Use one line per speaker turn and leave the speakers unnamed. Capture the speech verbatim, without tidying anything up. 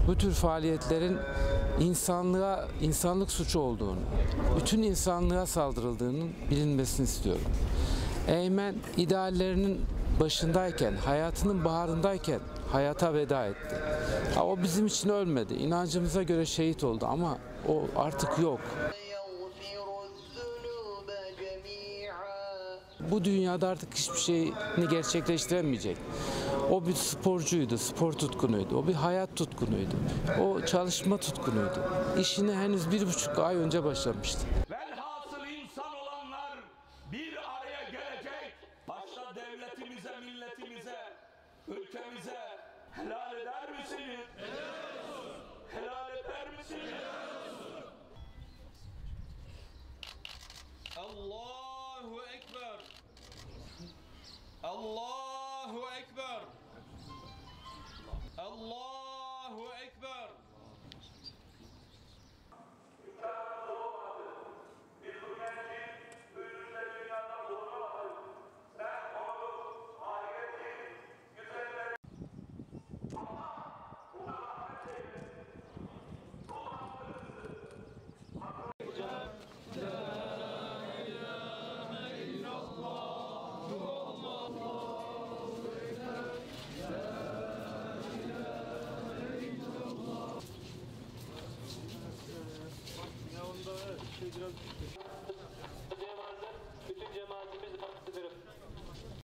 bu tür faaliyetlerin insanlığa, insanlık suçu olduğunu, bütün insanlığa saldırıldığının bilinmesini istiyorum. Eymen ideallerinin başındayken, hayatının baharındayken hayata veda etti. Ha, o bizim için ölmedi. İnancımıza göre şehit oldu ama o artık yok. Bu dünyada artık hiçbir şeyini gerçekleştiremeyecek. O bir sporcuydu, spor tutkunuydu. O bir hayat tutkunuydu. O çalışma tutkunuydu. İşine henüz bir buçuk ay önce başlamıştı.
Velhasıl insan olanlar bir araya gelecek. Başta devletimize, milletimize, ülkemize helal eder misiniz? Helal olsun. Helal eder misiniz? Helal olsun. Allahu Ekber. Allahu Ekber. Allahu Ekber. Ya onda şey biraz